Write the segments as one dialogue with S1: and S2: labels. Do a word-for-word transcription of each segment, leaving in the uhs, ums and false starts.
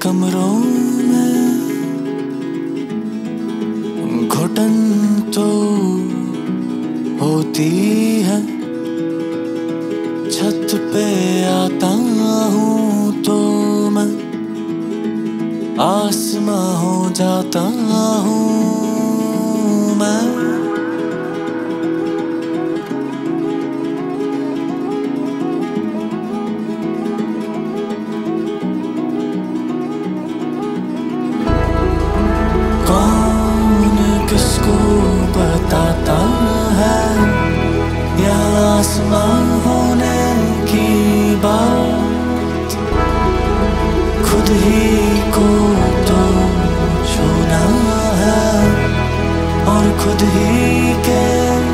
S1: कमरों में घुटन तो होती है, छत पे आता हूँ तो मैं आसमां हो जाता हूँ मैं। किसको बताता है या आसमां होने की बात, खुद ही को तो छूना है और खुद ही के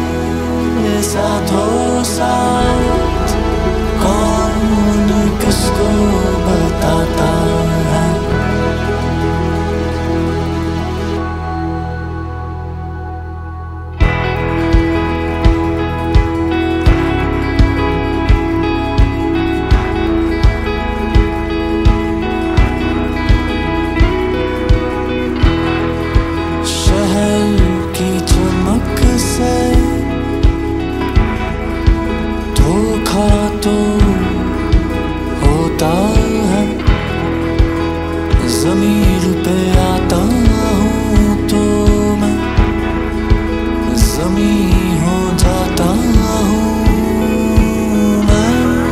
S1: साथों साथ। कौन किसको बताता है। धोखा तो होता है, ज़मीर पे आता हूँ तो मैं ज़मीं हो जाता हूँ मैं।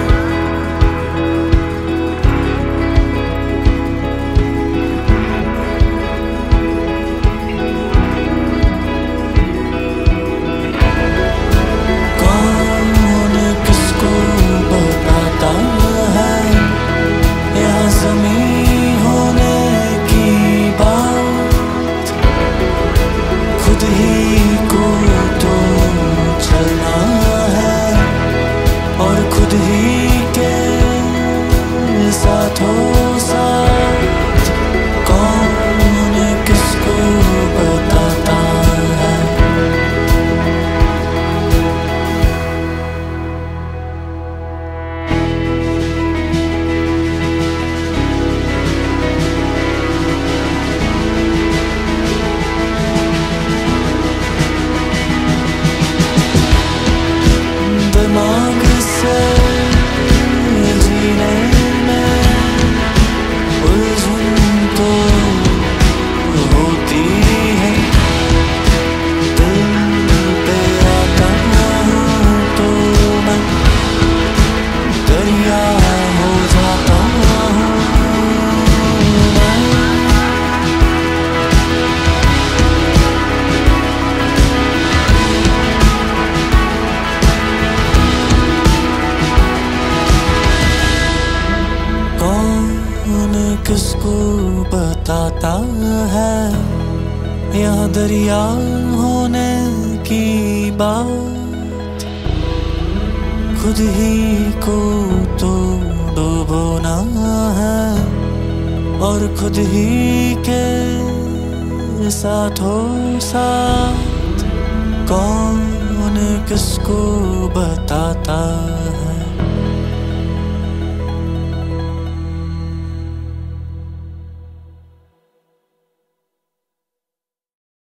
S1: खुद ही को तो चलना है और खुद ही के साथों साथ। कौन किसको बताता है। दिमाग से जीने में उलझन तो होती है, दिल पे आता हूँ तो मैं दरिया हो जाता हूँ मैं। कौन किसको बताता है यहाँ दरिया होने की बात, खुद ही को तो डूबोना है और खुद ही के साथों साथ। कौन किसको बताता है।